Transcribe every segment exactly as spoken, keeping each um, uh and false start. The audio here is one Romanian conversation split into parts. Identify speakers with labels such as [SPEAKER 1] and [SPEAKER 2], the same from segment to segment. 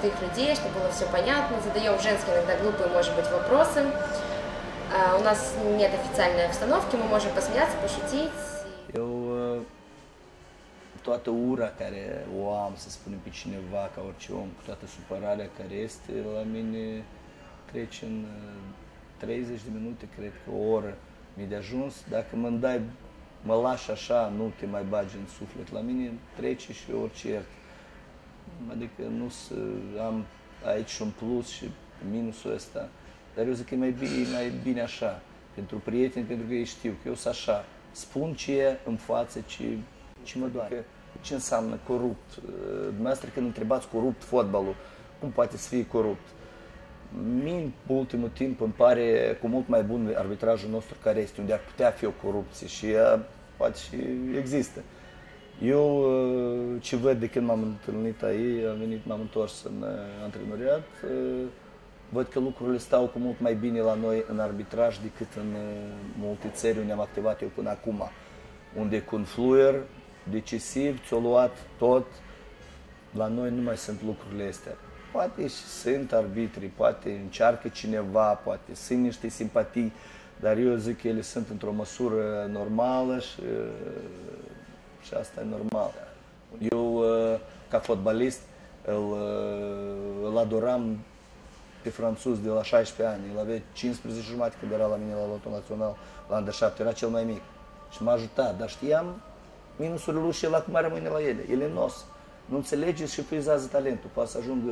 [SPEAKER 1] простых людей, чтобы было все понятно. Задаем женские, иногда глупые, может быть, вопросы. У нас нет официальной обстановки, мы можем посмеяться, пошутить.
[SPEAKER 2] Eu, toată ura care o am, să spunem, pe cineva, ca orice om, cu toată supărarea care este, la mine trece în treizeci de minute, cred că o oră mi-e de ajuns. Dacă mă dai, mă lași așa, nu te mai bagi în suflet, la mine trece și orice iert. Adică nu să am aici și un plus și minusul ăsta. Dar eu zic că e mai bine, mai bine așa, pentru prieteni, pentru că ei știu că eu sunt așa. Spun ce e în față, ce, ce mă doare. Ce înseamnă corupt? Dumneavoastră când întrebați corupt fotbalul, cum poate să fie corupt? Mie, pe ultimul timp, îmi pare cu mult mai bun arbitrajul nostru care este, unde ar putea fi o corupție și ea poate și există. Eu ce văd de când m-am întâlnit aici, am venit, m-am întors în antrenoriat, văd că lucrurile stau cu mult mai bine la noi în arbitraj decât în multe țări unde am activat eu până acum. Unde cu un fluier decisiv, ți-o luat tot, la noi nu mai sunt lucrurile astea. Poate și sunt arbitri, poate încearcă cineva, poate sunt niște simpatii, dar eu zic că ele sunt într-o măsură normală și, și asta e normal. Eu, ca fotbalist, îl, îl adoram pe franțuz de la șaisprezece ani. El avea cincisprezece jumate când era la mine la lotul național, la under șapte, era cel mai mic. Și m-a ajutat, dar știam minusurile lui și el acum rămâne la ele. El e nos. Nu înțelegeți și frizează talentul. Poate să ajungă...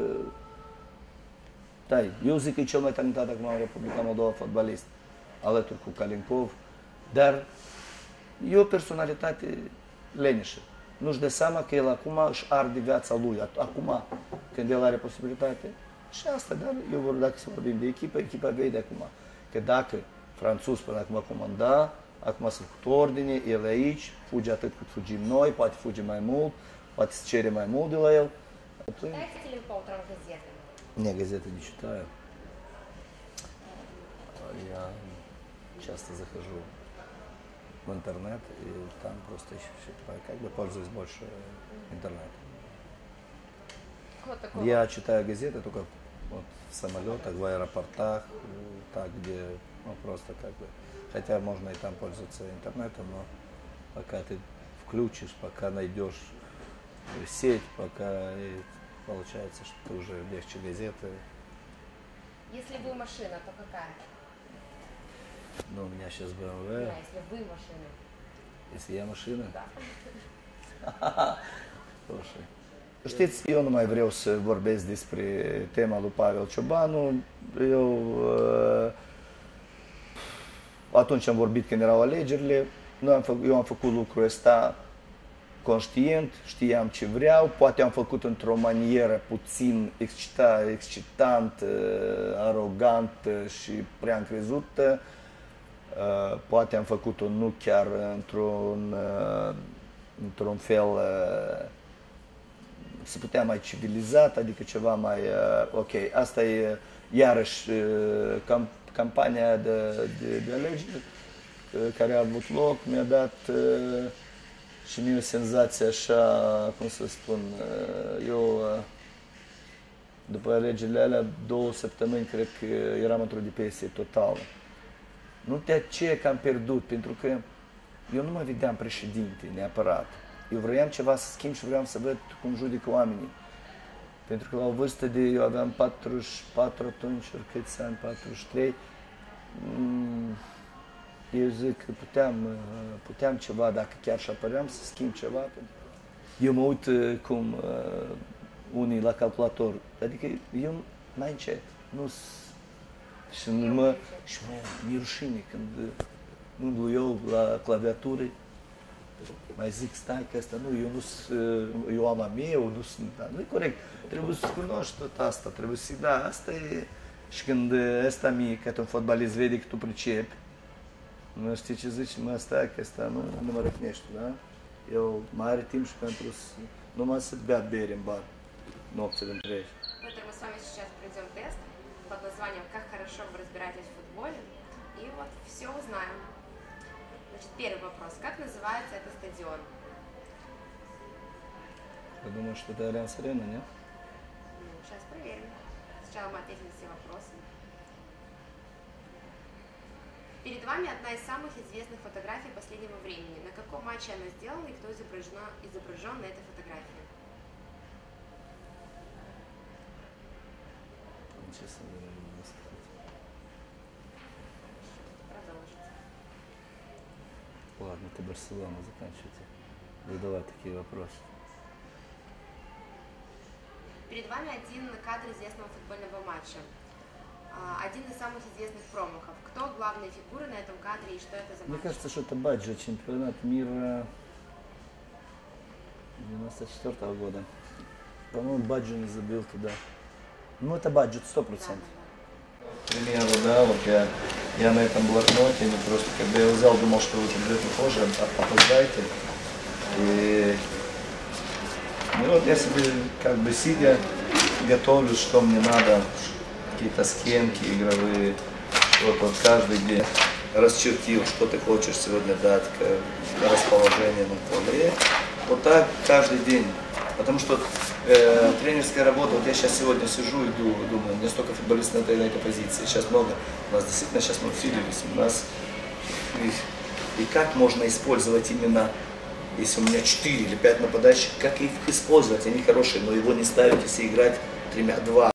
[SPEAKER 2] Da, eu zic că e cel mai talentat acum în Republica Moldova fotbalist, alături cu Kalinkov, dar e o personalitate leneșă. Nu-și dă seama că el acum își arde viața lui. Acum, când el are posibilitate. Și asta, dar eu vor, dacă să vorbim de echipă, echipa vede acum. Că dacă franțuz până acum comanda, acum sunt cu ordine, el aici, fuge atât cât fugim noi, poate fuge mai mult, poate se cere mai mult de la el.
[SPEAKER 1] Читаете ли вы по утрам газеты?
[SPEAKER 2] Не, газеты не читаю. Я часто захожу в интернет и там просто читаю, как бы пользуюсь больше интернетом.
[SPEAKER 1] Вот такой
[SPEAKER 2] Я читаю газеты только вот в самолетах, в аэропортах, так, где ну, просто как бы, хотя можно и там пользоваться интернетом, но пока ты включишь, пока найдешь сеть, пока и получается, что ты уже легче газеты.
[SPEAKER 1] Если вы машина, то какая?
[SPEAKER 2] Ну, у меня сейчас бэ эм вэ.
[SPEAKER 1] Да, если вы машина.
[SPEAKER 2] Если я машина?
[SPEAKER 1] Da.
[SPEAKER 2] Слушай. Știți, eu nu mai vreau să vorbesc despre tema lui Pavel Ciobanu. Eu atunci am vorbit când erau alegerile, noi am făcut, eu am făcut lucrul ăsta conștient, știam ce vreau, poate am făcut într-o manieră puțin excita, excitantă, arogantă și prea încrezută. Poate am făcut-o nu chiar într-un într-un fel să putea mai civilizat, adică ceva mai ok. Asta e iarăși cam, campania de, de, de alegeri care a avut loc, mi-a dat și mie o senzație așa, cum să spun, eu după alegerile alea, două săptămâni, cred că eram într-o depresie totală. Nu de aceea că am pierdut, pentru că eu nu mă vedeam președinte neapărat. Eu vroiam ceva să schimb și vreau să văd cum judecă oamenii. Pentru că la o vârstă de, eu aveam patruzeci și patru atunci, ori câți ani, patruzeci și trei, eu zic că puteam, puteam ceva, dacă chiar și apăream, să schimb ceva. Eu mă uit cum uh, unii la calculator, adică eu mai încet, nu și mă, și mă, mi-e rușine când mândru eu la claviatură, mai zic, stai că asta nu, eu nu eu am a meu, nu sunt, da, nu e corect, trebuie să cunoști tot asta, trebuie să, da, asta e, și când ăsta mic, că un fotbalist vede că tu pricepi, nu știi ce zici, mă, stai că asta nu, nu mă răcnește, da? Eu mai are timp și pentru numai să bea bere în bar, nopțile întregi.
[SPEAKER 1] Петр, мы с вами сейчас пройдем тест под названием «Как хорошо вы разбираетесь в футболе». И вот все узнаем. Значит, первый вопрос. Как называется этот стадион?
[SPEAKER 2] Я думаю, что это Альянс Арена, нет?
[SPEAKER 1] Сейчас Сейчас проверим. Сначала мы ответим на все вопросы. Перед вами одна из самых известных фотографий последнего времени. На каком матче она сделана и кто изображена, изображен на этой фотографии?
[SPEAKER 2] Честно говоря, не могу сказать.
[SPEAKER 1] Продолжите.
[SPEAKER 2] Ладно, это Барселона, заканчивайте. Задавай такие вопросы.
[SPEAKER 1] Перед вами один кадр известного футбольного матча. А, Один из самых известных промахов. Кто главные фигуры на этом кадре и что это за
[SPEAKER 2] Мне
[SPEAKER 1] матч?
[SPEAKER 2] кажется, что это Баджо, чемпионат мира девяносто четвёртого года. По-моему, Баджо не забил туда. Ну, это Баджо, сто
[SPEAKER 1] Да,
[SPEAKER 2] процентов.
[SPEAKER 1] да,
[SPEAKER 2] К примеру, да, вот я, я на этом блокноте, не просто, когда я взял, думал, что вы придете позже, а- опоздаете. И ну, вот я себе как бы сидя готовлю, что мне надо, какие-то схемки игровые, вот, вот каждый день расчертил, что ты хочешь сегодня дать, к- расположение на поле. Вот так каждый день. Потому что э, тренерская работа, вот я сейчас сегодня сижу и думаю, думаю, у меня столько футболистов на этой, на этой позиции, сейчас много, у нас действительно сейчас мы усилились, у нас и, и как можно использовать именно, если у меня четыре или пять нападающих, как их использовать, они хорошие, но его не ставить, если играть тремя-два.